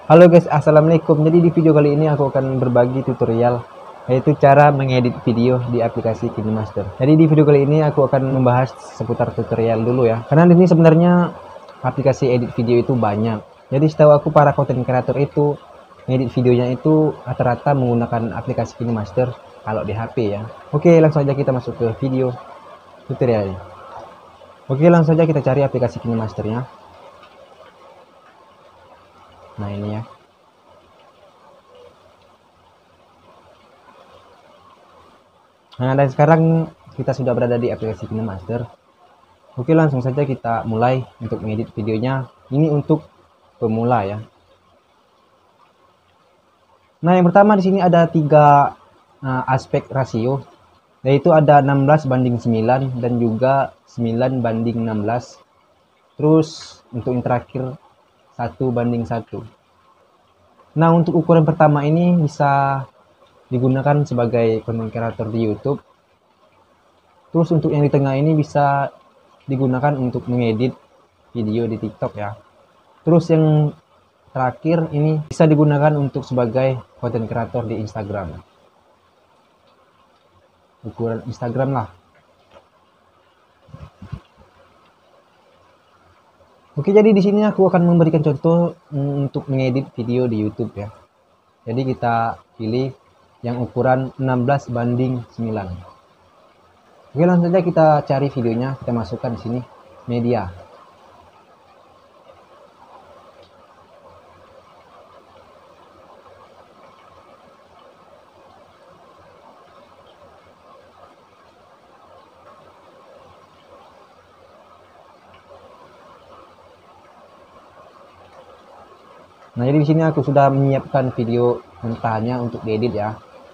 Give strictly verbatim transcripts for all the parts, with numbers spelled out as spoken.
Halo guys, assalamualaikum. Jadi di video kali ini aku akan berbagi tutorial, yaitu cara mengedit video di aplikasi KineMaster. Jadi di video kali ini aku akan membahas seputar tutorial dulu ya. Karena di sini sebenarnya aplikasi edit video itu banyak. Jadi setahu aku para content creator itu ngedit videonya itu rata-rata menggunakan aplikasi KineMaster kalau di H P ya. Oke, langsung aja kita masuk ke video tutorialnya. Oke, langsung aja kita cari aplikasi KineMasternya. Nah ini ya. Nah, dan sekarang kita sudah berada di aplikasi KineMaster. Oke, langsung saja kita mulai untuk mengedit videonya. Ini untuk pemula ya. Nah, yang pertama di sini ada tiga uh, aspek rasio, yaitu ada enam belas banding sembilan dan juga sembilan banding enam belas. Terus untuk yang terakhir satu banding satu. Nah, untuk ukuran pertama ini bisa digunakan sebagai content creator di YouTube. Terus untuk yang di tengah ini bisa digunakan untuk mengedit video di TikTok ya. Terus yang terakhir ini bisa digunakan untuk sebagai content creator di Instagram. Ukuran Instagram lah. Oke, jadi di sini aku akan memberikan contoh untuk mengedit video di YouTube ya. Jadi kita pilih yang ukuran enam belas banding sembilan. Oke, langsung saja kita cari videonya, kita masukkan di sini media. Nah, jadi di sini aku sudah menyiapkan video mentahnya untuk diedit ya.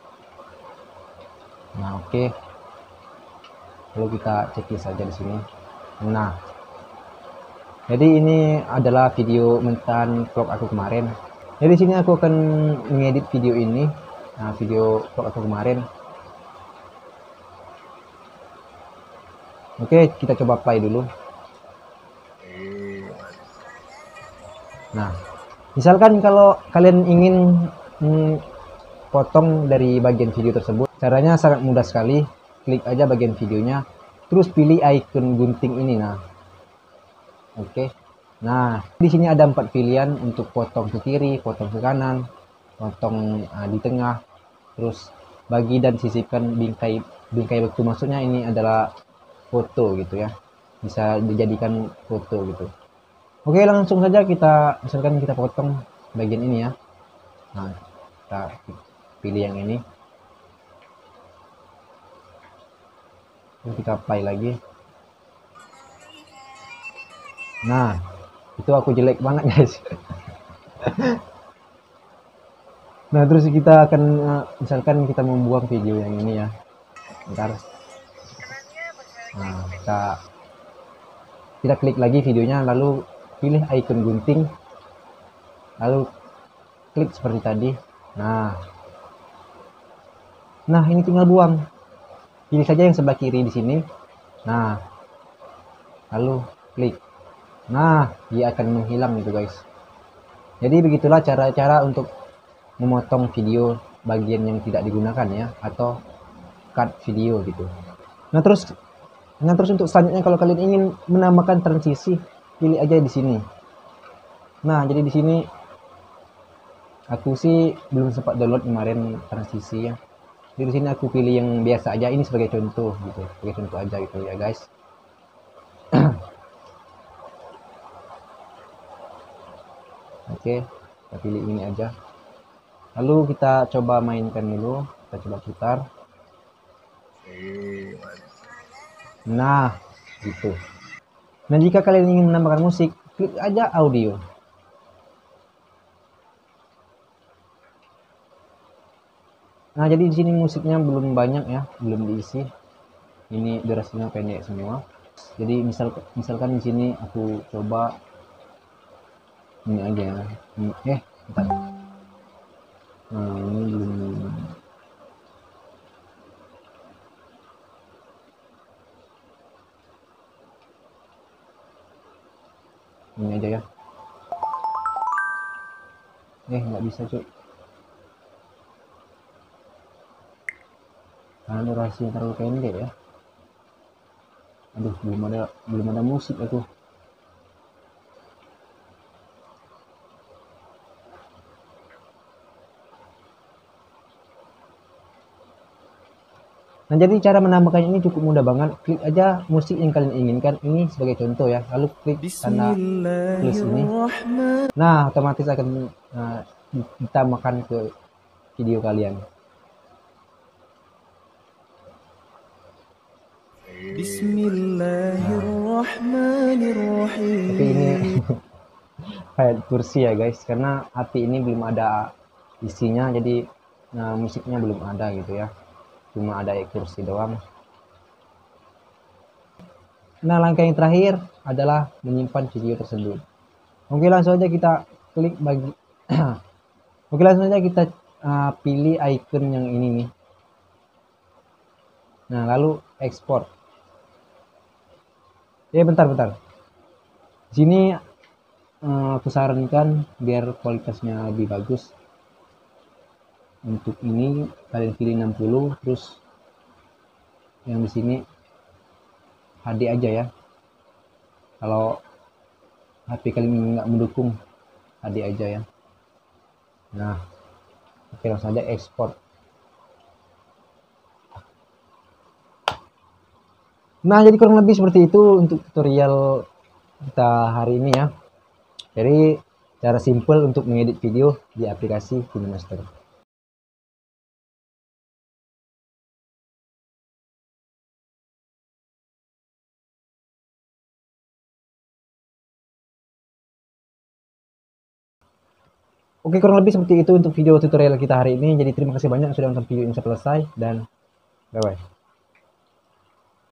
Nah, oke. Okay. Lalu kita cek saja di sini. Nah, jadi ini adalah video mentahan vlog aku kemarin. Jadi di sini aku akan mengedit video ini. Nah, video vlog aku kemarin. Oke, okay, kita coba play dulu. Nah, misalkan kalau kalian ingin hmm, potong dari bagian video tersebut, caranya sangat mudah sekali. Klik aja bagian videonya, terus pilih icon gunting ini. Nah, oke. Okay. Nah, di sini ada empat pilihan untuk potong ke kiri, potong ke kanan, potong uh, di tengah, terus bagi dan sisipkan bingkai bingkai waktu. Maksudnya ini adalah foto gitu ya, bisa dijadikan foto gitu. Oke, langsung saja kita misalkan kita potong bagian ini ya. Nah, kita pilih yang ini. Kita apply lagi. Nah, itu aku jelek banget guys. Nah, terus kita akan misalkan kita membuang video yang ini ya. Bentar. Nah, kita kita klik lagi videonya, lalu pilih icon gunting, lalu klik seperti tadi. Nah, nah ini tinggal buang. Pilih saja yang sebelah kiri di sini. Nah, lalu klik. Nah, dia akan menghilang gitu guys. Jadi begitulah cara-cara untuk memotong video bagian yang tidak digunakan ya, atau cut video gitu. Nah terus, nah terus untuk selanjutnya kalau kalian ingin menambahkan transisi, pilih aja di sini. Nah, jadi di sini aku sih belum sempat download kemarin transisi ya. Jadi di sini aku pilih yang biasa aja, ini sebagai contoh gitu, sebagai contoh aja gitu ya guys. Oke, kita pilih ini aja. Lalu kita coba mainkan dulu, kita coba putar. Nah, gitu. Nah, jika kalian ingin menambahkan musik, klik aja audio. Nah, jadi di sini musiknya belum banyak ya, belum diisi. Ini durasinya pendek semua. Jadi misal misalkan di sini aku coba ini aja. Eh, bentar. Nah, ini belum. Ini aja ya. Eh, nggak bisa cuy, karena durasinya terlalu pendek ya. Aduh, belum ada belum ada musik aku. Nah, jadi cara menambahkannya ini cukup mudah banget. Klik aja musik yang kalian inginkan. Ini sebagai contoh ya. Lalu klik tanda plus ini. Nah, otomatis akan uh, ditambahkan ke video kalian. Bismillahirrahmanirrahim. Tapi ini kayak kursi ya guys, karena hati ini belum ada isinya, jadi nah, musiknya belum ada gitu ya. Cuma ada kursi doang. Nah, langkah yang terakhir adalah menyimpan video tersebut. Oke, langsung aja kita klik bagi Oke, langsung aja kita uh, pilih icon yang ini nih. Nah, lalu ekspor. Ya, bentar-bentar. Sini uh, aku sarankan biar kualitasnya lebih bagus. Untuk ini kalian pilih enam puluh, terus yang di sini H D aja ya. Kalau H P kalian nggak mendukung, H D aja ya. Nah, oke, langsung aja ekspor. Nah, jadi kurang lebih seperti itu untuk tutorial kita hari ini ya. Jadi cara simple untuk mengedit video di aplikasi KineMaster. Oke, kurang lebih seperti itu untuk video tutorial kita hari ini. Jadi terima kasih banyak sudah nonton video ini sampai selesai, dan bye bye.